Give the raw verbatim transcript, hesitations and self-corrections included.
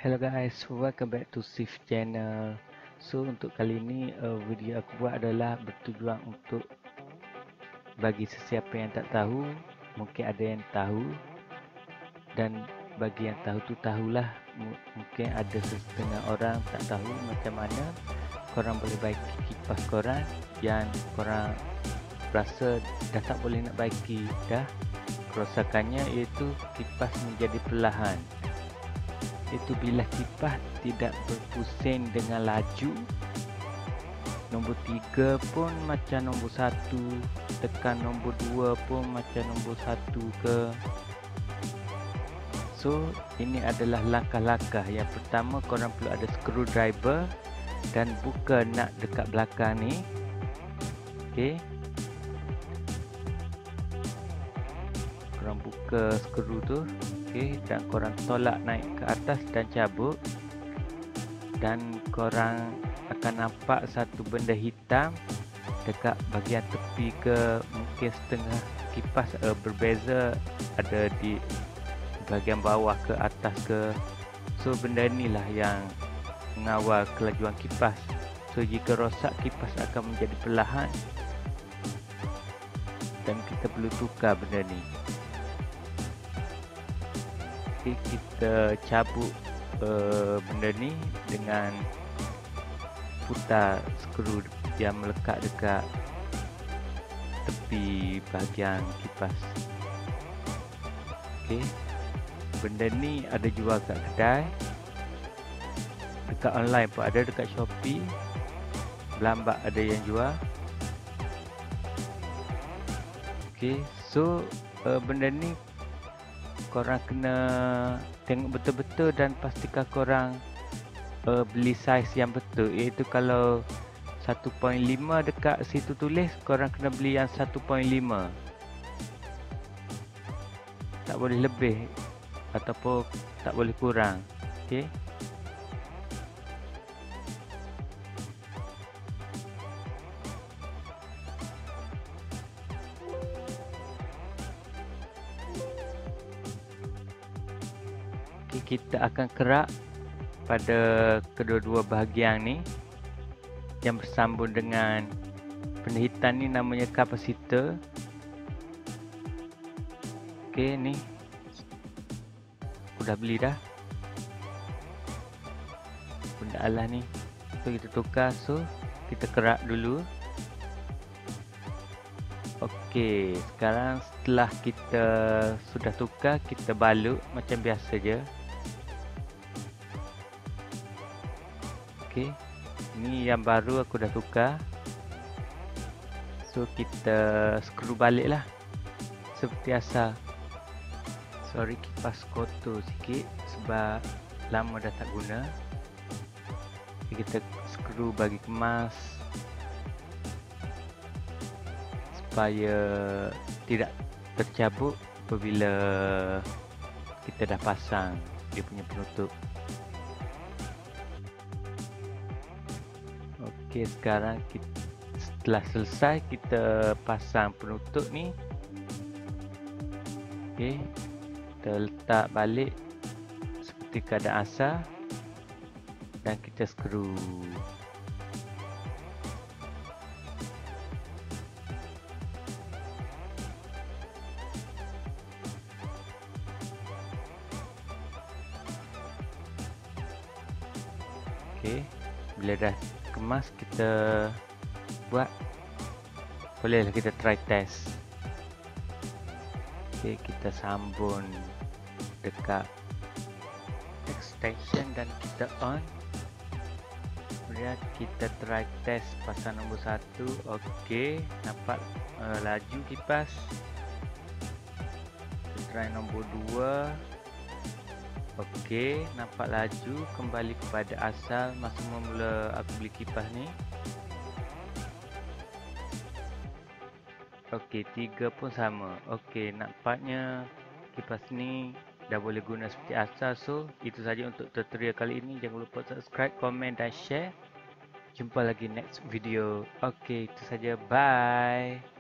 Hello guys, welcome back to Sif channel. So untuk kali ini uh, video aku buat adalah bertujuan untuk bagi sesiapa yang tak tahu, mungkin ada yang tahu, dan bagi yang tahu tu tahulah. M- mungkin ada setengah orang tak tahu macam mana korang boleh baiki kipas korang yang korang rasa dah tak boleh nak baiki dah. Kerosakannya iaitu kipas menjadi perlahan. Itu bila kipas tidak berpusing dengan laju. Nombor tiga pun macam nombor satu, tekan nombor dua pun macam nombor satu ke. So ini adalah langkah-langkah. Yang pertama, korang perlu ada screwdriver dan buka nut dekat belakang ni. Okay, korang buka skru tu. Okay, dan korang tolak naik ke atas dan cabut, dan korang akan nampak satu benda hitam dekat bahagian tepi ke mungkin setengah kipas uh, berbeza, ada di bahagian bawah ke atas ke. So benda ni lah yang mengawal kelajuan kipas. So jika rosak, kipas akan menjadi perlahan dan kita perlu tukar benda ni. Okay, kita cabut uh, benda ni dengan putar skru yang melekat dekat tepi bahagian kipas. Okey, benda ni ada jual kat kedai, dekat online pun ada, dekat Shopee, Belambak ada yang jual. Okey, so uh, benda ni korang kena tengok betul-betul dan pastikan korang uh, beli saiz yang betul, iaitu kalau satu perpuluhan lima dekat situ tulis, korang kena beli yang satu perpuluhan lima, tak boleh lebih ataupun tak boleh kurang. Okey, okay, kita akan kerak pada kedua-dua bahagian ni yang bersambung dengan benda hitam ni, namanya kapasitor. Okey, ni aku dah beli dah benda alas ni. So kita tukar, so kita kerak dulu. Okey, sekarang setelah kita sudah tukar, kita balut macam biasa je. Okey, ni yang baru aku dah tukar. So kita skru balik lah seperti asal. Sorry, kipas kotor sikit sebab lama dah tak guna. Okay, kita skru bagi kemas supaya tidak tercabut apabila kita dah pasang dia punya penutup. Okey, sekarang kita, setelah selesai, kita pasang penutup ni. Okey, kita letak balik seperti keadaan asal dan kita skru. Okey, bila dah kemas, kita buat, bolehlah kita try test. Okey, kita sambung dekat extension dan kita on. Kemudian kita try test pasang nombor satu. Okey, nampak uh, laju kipas. Kita try nombor dua. Okey, nampak laju, kembali kepada asal masa mula aku beli kipas ni. Okey, tiga pun sama. Okey, nampaknya kipas ni dah boleh guna seperti asal. So itu saja untuk tutorial kali ini. Jangan lupa subscribe, komen dan share. Jumpa lagi next video. Okey, itu saja. Bye.